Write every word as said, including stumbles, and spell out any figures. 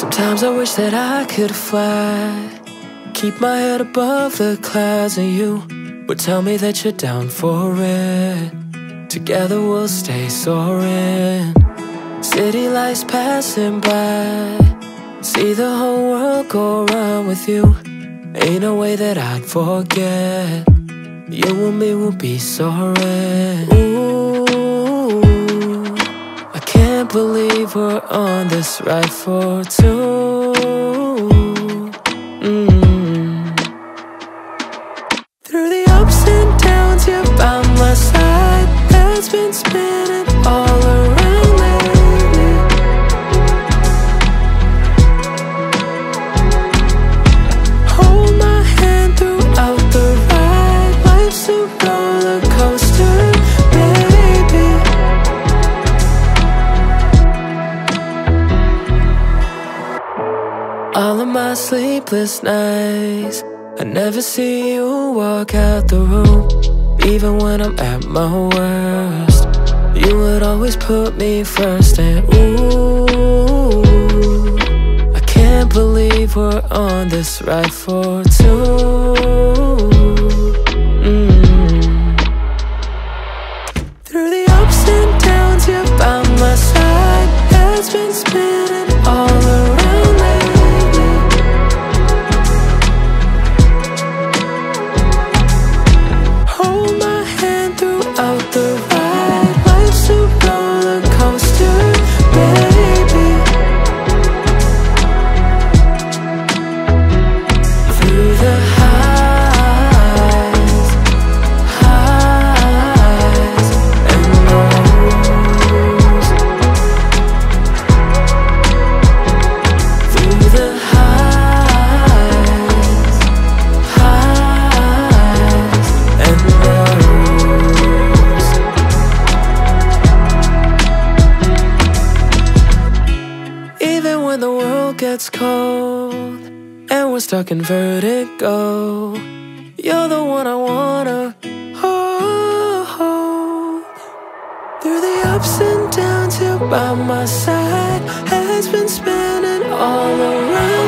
Sometimes I wish that I could fly, keep my head above the clouds, and you would tell me that you're down for it. Together we'll stay soaring. City lights passing by, see the whole world go round with you. Ain't no way that I'd forget. You and me will be soaring. Ooh, I can't believe we're on this ride for two. mm. Through the ups and downs, you're by my side. Head's been spinning all around lately. Hold my hand throughout the ride. Life's a roller coaster, baby. All of my sleepless nights, I never see you walk out the room. Even when I'm at my worst, you would always put me first. And ooh, I can't believe we're on this ride for two. mm. Through the ups and downs, you're by my side. Head's been spinning all around lately. Hold my hand throughout the ride. Life's a roller coaster, baby. Through the highs, highs and lows. Through the highs, highs and lows. Even when the world gets cold and we're stuck in vertigo, you're the one I wanna hold. Through the ups and downs, you're by my side. Head's been spinning all around